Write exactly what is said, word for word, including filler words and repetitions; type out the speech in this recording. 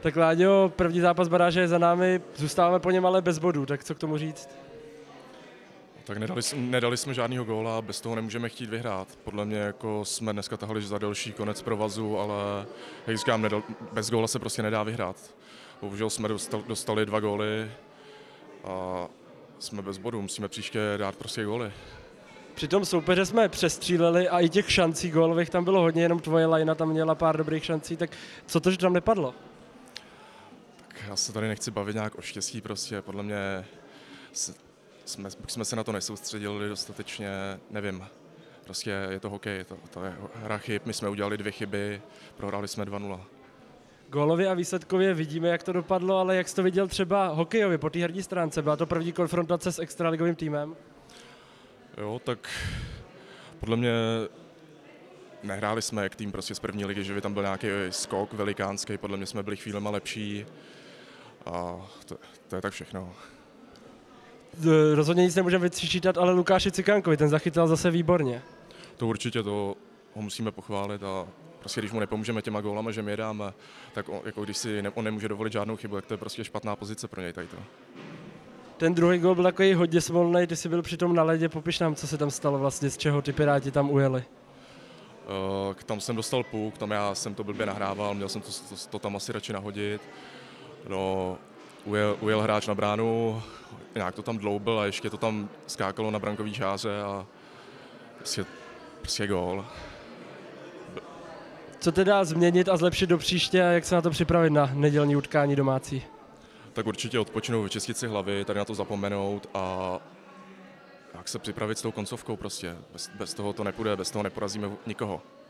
Tak Láďo, první zápas baráže je za námi, zůstáváme po něm ale bez bodů, tak co k tomu říct? Tak nedali, nedali jsme žádnýho góla a bez toho nemůžeme chtít vyhrát. Podle mě jako jsme dneska tahali za delší konec provazu, ale jak říkám, nedal, bez góla se prostě nedá vyhrát. Bohužel jsme dostali, dostali dva góly a jsme bez bodů, musíme příště dát prostě góly. Při tom soupeře jsme přestříleli a i těch šancí gólových tam bylo hodně, jenom tvoje lajna tam měla pár dobrých šancí, tak co to, že tam nepadlo? Tak já se tady nechci bavit nějak o štěstí, prostě podle mě se, jsme, jsme se na to nesoustředili dostatečně, nevím. Prostě je to hokej, to, to je hra chyb, my jsme udělali dvě chyby, prohráli jsme dva nula. Gólově a výsledkově vidíme, jak to dopadlo, ale jak jsi to viděl třeba hokejově po té herní stránce? Byla to první konfrontace s extraligovým týmem? Jo, tak podle mě nehráli jsme jak tým prostě z první ligy, že by tam byl nějaký skok velikánský, podle mě jsme byli chvílema lepší a to, to je tak všechno. Rozhodně nic nemůžeme vyčítat, ale Lukáši Cikánkovi, ten zachytal zase výborně. To určitě, to ho musíme pochválit a prostě když mu nepomůžeme těma gólama, že my je dáme, tak on, jako když si ne, on nemůže dovolit žádnou chybu, tak to je prostě špatná pozice pro něj tady to. Ten druhý gól byl takový hodně smolnej, ty jsi byl přitom na ledě, popiš nám, co se tam stalo vlastně, z čeho ty Piráti tam ujeli. Uh, tam jsem dostal puk, tam já jsem to blbě nahrával, měl jsem to, to, to tam asi radši nahodit. No, ujel, ujel hráč na bránu, nějak to tam dloubil a ještě to tam skákalo na brankový čáře a prostě, prostě gól. Co teda změnit a zlepšit do příště a jak se na to připravit na nedělní utkání domácí? Tak určitě odpočinout, vyčistit si hlavy, tady na to zapomenout a jak se připravit s tou koncovkou prostě. Bez, bez toho to nepůjde, bez toho neporazíme nikoho.